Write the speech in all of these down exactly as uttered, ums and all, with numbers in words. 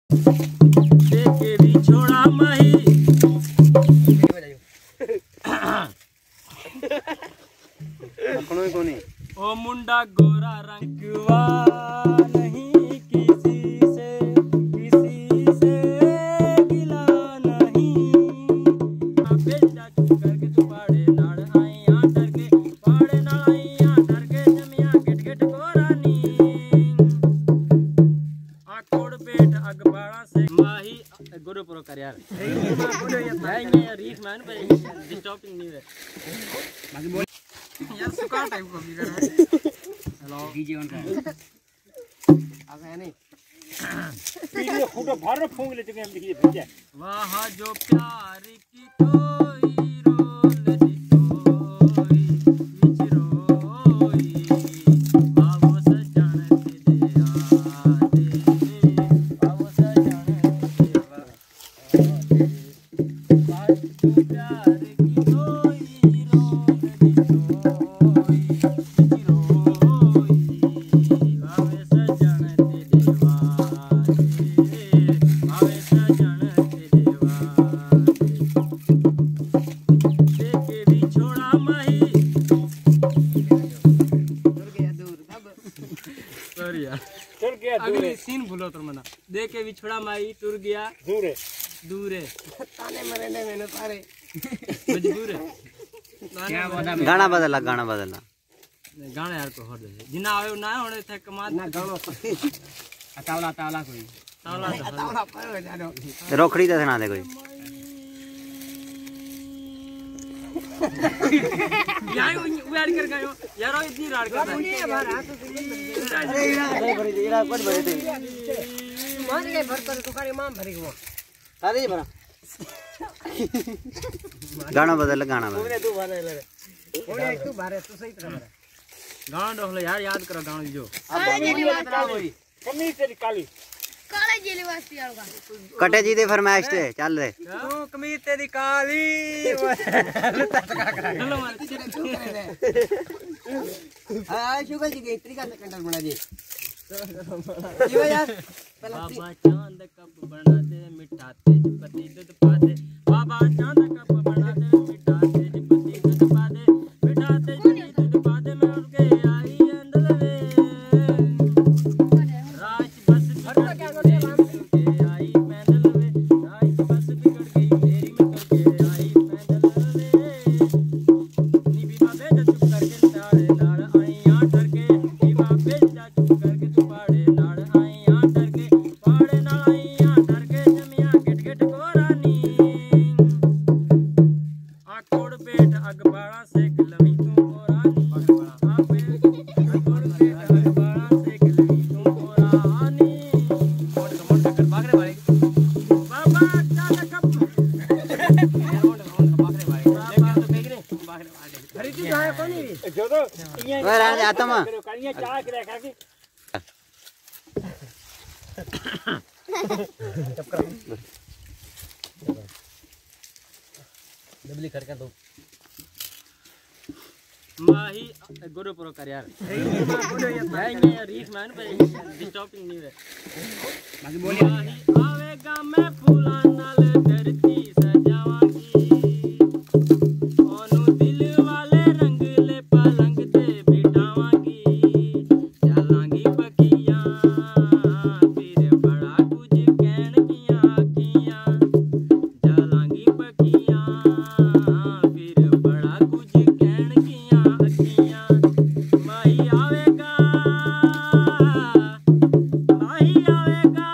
देखे भी छोड़ा माही ओ मुंडा गोरा रंगवा नहीं किसी से किसी से गिला नहीं बेटा चुप करके तू पाड़े नाड़ आईया डर के पाड़े नाड़ आईया डर के जमिया गिट गिट गोरानी आकोड़ पेट अगबाड़ा से माही गुरु प्रो कर यार नहीं यार रीफ मैन पे डिस्टर्बिंग नहीं है बाकी बोल यार सुका टाइप को भी कर हेलो डीजे ऑन कर आ गया नहीं वीडियो फोटो भर फूंक ले चुके हम लिखिए भेजा वाह जो प्यार की कोई रोल दी कोई विच रोई आवो सजन ते दे आ दे आवो सजन ते दे आ जो प्यार की कोई रोल दी अगली सीन भूलो तो मना देखे बिछड़ा माई टूर गया दूर है दूर है ताने मरने मैंने सारे मजबूर है गाना बदला गाना बदला गाना यार को हट दे जिना आवे ना होने थे कमाल ना गानो तावला तावला कोई तावला तावला पर हो जानो रोखड़ी तो सुना दे कोई यार वो ऐड कर गयो यार इतनी राड करता है अरे इरा बड़ी इरा कोट बड़ी थे मान गए भर कर तो खाली मां भरी वो सारे भरा गाना बदल गाना बदल तू भरे ले ओए तू भरे तू सही तरह भरे गाना डोले यार याद करो गाना जो कमीज तेरी काली काले जेली वास्ती आऊंगा कटे जी दे फरमाइश थे चल रे तू कमीज तेरी काली हेलो मार हां शुगर जी इतनी का सेकंड बना दे क्यों यार बाबा चांद कब बना दे मिठा तेज पति दूध पा दे बाबा चांद कब बना दे मिठा तेज पति दूध पा दे मिठा तेज दूध पा दे मैं उनके आई अंदर वे राज बस बिगड़ गई के आई पैदल वे राज बस बिगड़ गई मेरी में करके आई पैदल वे नी बीमा बेटा चुप करके ताड़े नाड़ आईया डर के बीमा बेटा चुप करके तू पाड़े नाड़ आईया डर के पाड़े नाड़ आईया डर के जमिया गिट गिट गोरानी आकोड़ पेट अगबाड़ा से गलवी तू गोरानी आ पेट आकोड़ पेट अगबाड़ा से गलवी तू गोरानी मोड़ मोड़ कर बागरे भाई बाबा चाचा कब मोड़ मोड़ बागरे भाई लेकिन तो बेगरे बागरे भाई अरे तू जाए कोनी जो तो ओए रान आता मा कनिया चाह के रखा के चुप कर डबली करके दो माही गुरु प्रो कर यार नहीं यार रीफ मैन पे डिस्टर्बिंग नहीं है बाकी बोलिए माही आवेगा मैं फूला नाल धरती सजावांगी ओनु दिल वाले रंग ले पलंग ते बिठावांगी चलांगी पकियां फिर बड़ा कुछ कहन किया किया चलांगी पकियां फिर बड़ा कुछ कहन किया किया माही आवेगा माही आवेगा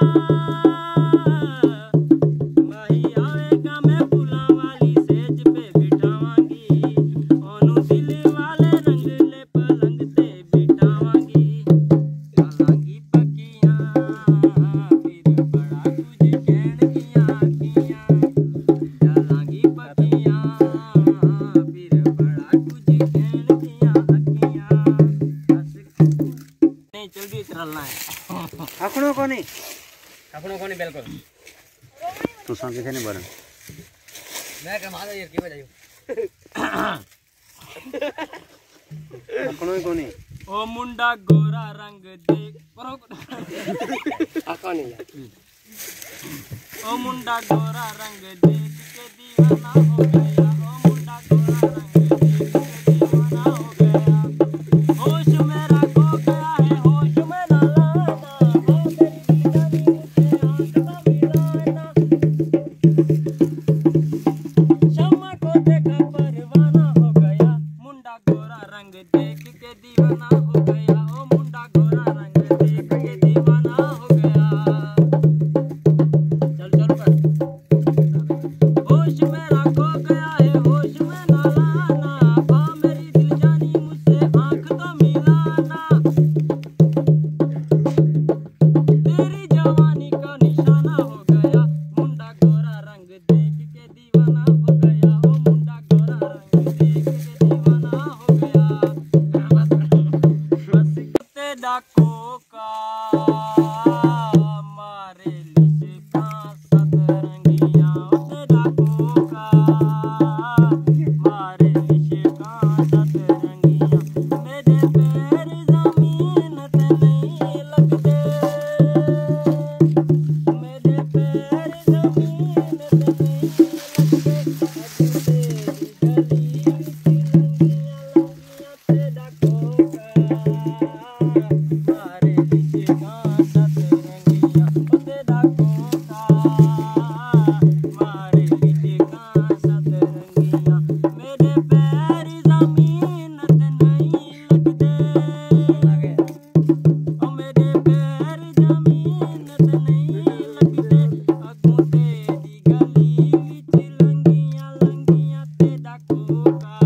माही आवेगा मैं फूला वाली सेज पे बिठावांगी ओनु दिल वाले रंग ले पलंग ते बिठावांगी चलांगी पकियां फिर बड़ा कुछ कहन किया किया चलांगी पकियां फिर बड़ा कुछ कहन किया किया नहीं जल्दी चलना है अखणो कोनी अपनों को नहीं बिल्कुल तू संग किथे नहीं बोल मैं कमा दे यार की बजायो अखणो कोनी ओ मुंडा गोरा रंग देख पर आका नहीं ओ मुंडा गोरा रंग देख के दीवाना हो गया, ओ मुंडा गोरा रंग देख के दीवाना हो गया। होश मेरा खो गया है, होश में ना लाना, ओ तेरी दीवानी मुझसे आंख ना मिलाना। शम्मा को देखा परवाना हो गया, मुंडा गोरा रंग देख के दीवाना हो गया, ओ मुंडा गोरा रंग देख के दीवाना हो गया। चल चल कर। होश मेरा खो गया है, होश में ना लाना, आ मेरी दिल जानी मुझसे आंख तो मिलाना। तेरी जवानी का निशाना हो गया, मुंडा गोरा रंग देख के दीवाना हो गया, ओ मुंडा गोरा रंग देख के दीवाना हो गया। बस बस ते डाको का मारे लिशका सतरंगिया, ते डाको का मारे लिशका सतरंगिया। मेरे पैर जमीन ते नहीं लगते, मेरे पैर जमीन ते नहीं लगते। अज तेरी गली विच लंगिया लंगिया, ते डाको का मारे लिशका सतरंगिया, ओ ते डाको का मारे लिशका सतरंगिया। मेरे पैर जमीन ते नहीं लगते, ओ मेरे पैर जमीन ते नहीं लगते। अगों तेरी गली विच लंगिया लंगिया, ते डाको का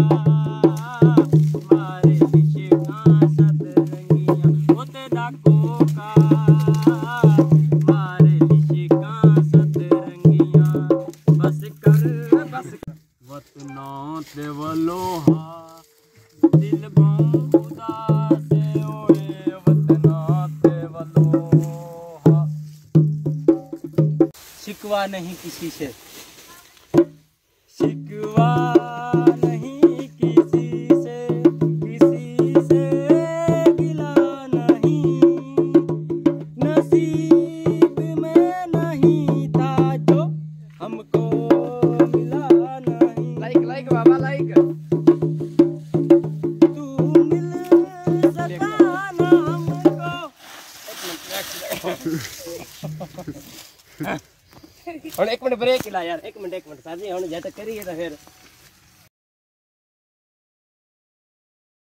मारे लिशका सतरंगिया, ओ ते डाको का मारे लिशका सतरंगिया। बस कर बस कर। वतना ते वलोहा दिल बम उदास ओए, वतना ते वलोहा। शिकवा नहीं किसी से, शिकवा नहीं किसी से, किसी से गिला नहीं, नसीब में नहीं था जो हमको मिला नहीं। लाइक लाइक बाबा लाइक। तू मिल सका ना हमको। और एक मिनट ब्रेक ला यार, एक मिनट एक मिनट सर जी, हम जैसे करिए तो फिर